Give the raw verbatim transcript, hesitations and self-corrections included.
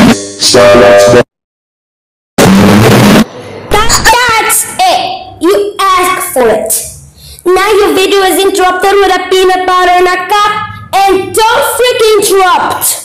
So let's go. That, that's it. You asked for it. Now your video is interrupted with a peanut butter in a cup, and don't freaking interrupt.